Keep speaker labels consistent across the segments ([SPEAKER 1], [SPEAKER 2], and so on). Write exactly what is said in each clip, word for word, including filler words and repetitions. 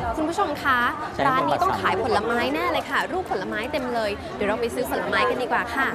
[SPEAKER 1] คุณผู้ชมคะร้านนี้ต้องขายผลไม้แน่เลยค่ะรูปผลไม้เต็มเลยเดี๋ยวเราไปซื้อผลไม้กันดีกว่าค่ะ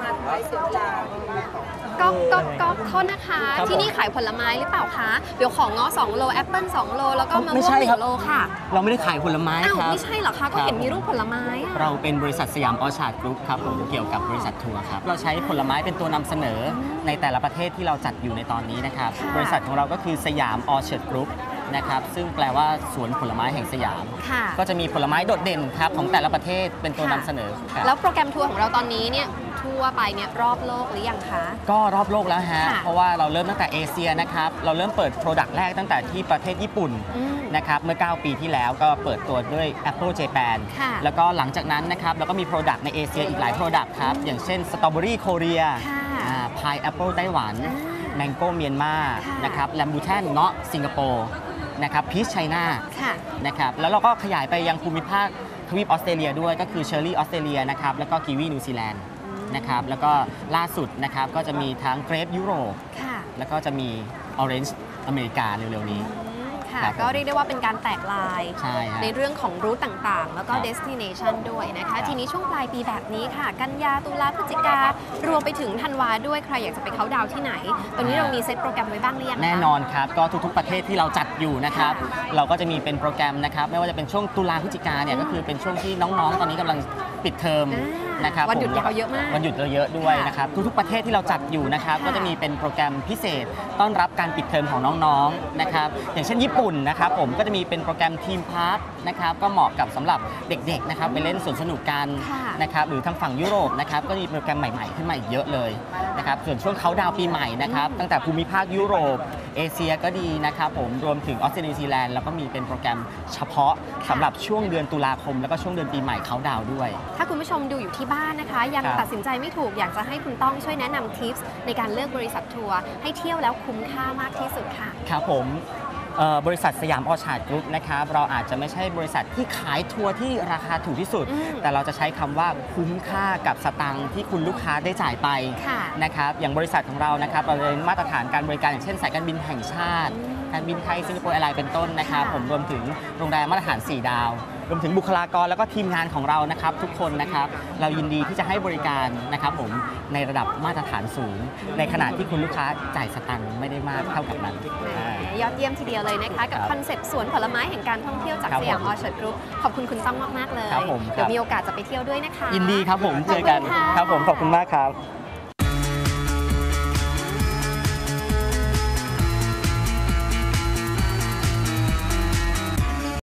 [SPEAKER 1] ก็ก็ก็โทษนะคะที่นี่ขายผลไม้หรือเปล่าคะเดี๋ยวของง้อสองโลแอปเปิ้ลสองโลแล้วก็มะม่วงหนึ่งโลค่ะ
[SPEAKER 2] เราไม่ได้ขายผลไม้ครับ
[SPEAKER 1] ไม่ใช่เหรอคะก็เห็นมีรูปผลไม้
[SPEAKER 2] เราเป็นบริษัทสยามออชาร์ดกรุ๊ปครับผมเกี่ยวกับบริษัททัวร์ครับเราใช้ผลไม้เป็นตัวนำเสนอในแต่ละประเทศที่เราจัดอยู่ในตอนนี้นะครับบริษัทของเราก็คือสยามออชาร์ดกรุ๊ปนะครับซึ่งแปลว่าสวนผลไม้แห่งสยามก็จะมีผลไม้โดดเด่นครับของแต่ละประเทศเป็นตัวนำเสนอ
[SPEAKER 1] แล้วโปรแกรมทัวร์ของเราตอนนี้เนี่ยทั่วไปเนี่ยรอบโลกหรือยังคะ
[SPEAKER 2] ก็รอบโลกแล้วฮะเพราะว่าเราเริ่มตั้งแต่เอเชียนะครับเราเริ่มเปิดโปรดักต์แรกตั้งแต่ที่ประเทศญี่ปุ่นนะครับเมื่อเก้าปีที่แล้วก็เปิดตัวด้วย Apple Japan แล้วก็หลังจากนั้นนะครับเราก็มีโปรดักต์ในเอเชียอีกหลายโปรดักต์ครับอย่างเช่นสตรอเบอรี่โคเรียพายแอปเปิลไต้หวันแมงโก้เมียนมานะครับแลมบูแทนเงาะสิงคโปร์นะครับพีชไชน่านะครับแล้วเราก็ขยายไปยังภูมิภาคทวีปออสเตรเลียด้วยก็คือเชอร์รี่ออสเตรเลียนะครับแล้วก็กีวีนิวซีแลนด์นะครับแล้วก็ล่าสุดนะครับก็จะมีทั้งเกรปยุโรปแล้วก็จะมีออเรนจ์อเมริกาเร็วๆนี้
[SPEAKER 1] ค่ะก็เรียกได้ว่าเป็นการแตกลาย
[SPEAKER 2] ใ,
[SPEAKER 1] ในเรื่องของรูทต่างๆแล้วก็ destination ด้วยนะคะทีนี้ช่วงปลายปีแบบนี้ค่ะกันยาตุลาพฤศจิการวมไปถึงธันวาด้วยใครอยากจะไปเค้าดาวที่ไหนตอนนี้เรามีเซตโปรแกรมไว้บ้างหรือยัง
[SPEAKER 2] แน่นอนครับก็ทุกๆประเทศที่เราจัดอยู่นะครับเราก็จะมีเป็นโปรแกรมนะครับไม่ว่าจะเป็นช่วงตุลาพฤศจิกาเนี่ยก็คือเป็นช่วงที่น้องๆตอนนี้กำลังปิดเทอมนะครับ
[SPEAKER 1] วันหยุดเราเยอะมาก
[SPEAKER 2] วันหยุดเราเยอะด้วยนะครับทุกๆประเทศที่เราจัดอยู่นะครับก็จะมีเป็นโปรแกรมพิเศษต้อนรับการปิดเทอมของน้องๆนะครับอย่างเช่นญี่ปุ่นนะครับผมก็จะมีเป็นโปรแกรมทีมพาร์คนะครับก็เหมาะกับสำหรับเด็กๆนะครับไปเล่นสวนสนุกกันนะครับหรือทางฝั่งยุโรปนะครับก็มีโปรแกรมใหม่ๆขึ้นมาอีกเยอะเลยนะครับส่วนช่วงเค้าดาวปีใหม่นะครับตั้งแต่ภูมิภาคยุโรปเอเชียก็ดีนะครับผมรวมถึงออสเตรเลียนิวซีแลนด์แล้วก็มีเป็นโปรแกรมเฉพาะสำหรับช่วงเดือนตุลาคมแล้วก็ช่วงเดือนปีใหม่เค้าดาวด้วย
[SPEAKER 1] ถ้าคุณผู้ชมดูอยู่ที่บ้านนะคะยังตัดสินใจไม่ถูกอยากจะให้คุณต้องช่วยแนะนำทิปส์ในการเลือกบริษัททัวร์ให้เที่ยวแล้วคุ้มค่ามากที่สุดค่ะ
[SPEAKER 2] ครับผมบริษัทสยามออชาร์ดกรุ๊ปนะครับเราอาจจะไม่ใช่บริษัทที่ขายทัวร์ที่ราคาถูกที่สุดแต่เราจะใช้คำว่าคุ้มค่ากับสตังค์ที่คุณลูกค้าได้จ่ายไปนะครับอย่างบริษัทของเรานะครับเราเป็นมาตรฐานการบริการอย่างเช่นสายการบินแห่งชาติการบินไทยสิงคโปร์แอร์ไลน์เป็นต้นนะครับผมรวมถึงโรงแรมมาตรฐานสี่ดาวรวมถึงบุคลากรแล้วก็ทีมงานของเรานะครับทุกคนนะครับเรายินดีที่จะให้บริการนะครับผมในระดับมาตรฐานสูงในขณะที่คุณลูกค้าจ่ายสตังค์ไม่ได้มากเท่ากับนั้น
[SPEAKER 1] ยอดเยี่ยมทีเดียวเลยนะคะกับคอนเซ็ปต์สวนผลไม้แห่งการท่องเที่ยวจากสยามออชาร์ดกรุ๊ปขอบคุณคุณต้องมากๆเลยเดี๋ยวมีโอกาสจะไปเที่ยวด้วยนะคะ
[SPEAKER 2] ยินดีครับผมเจอกันครับผมขอบคุณมากครับ